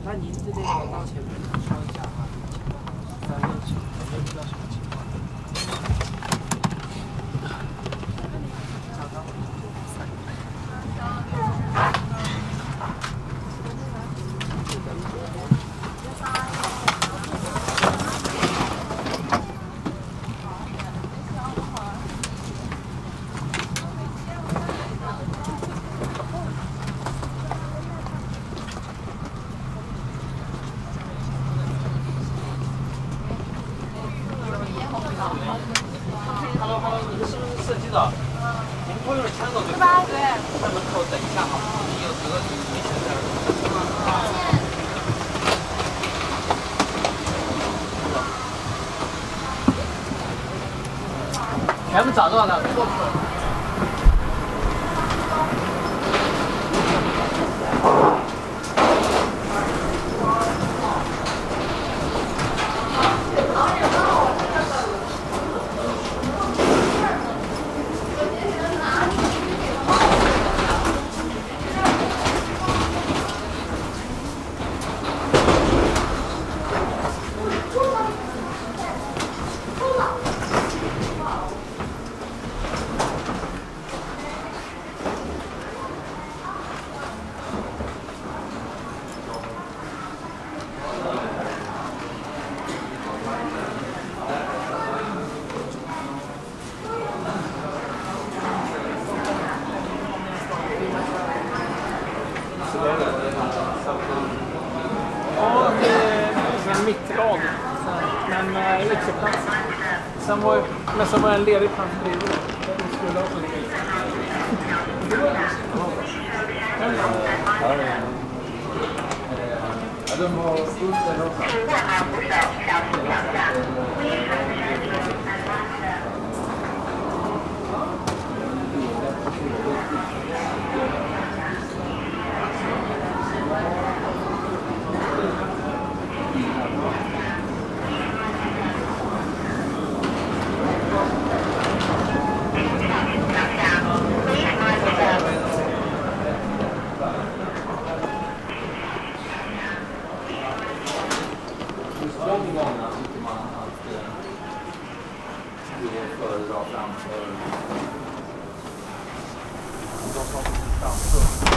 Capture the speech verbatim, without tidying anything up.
那您这边走到前面说一下哈，三六九，我们遇到什么情况？ Hello Hello， 你是不是设计的？您拖用枪手就可以。对。在门口等一下哈，你有这个没选择。全部找到了，过去了。 Ja, det är en mittrad. Men äh, ytterplats. Sen var, men sen var det en ledig plats bredvid. Det skulle också ligga i. Ja, de har skulden också. De gångerna tycker man att det är föredra framför de som framför.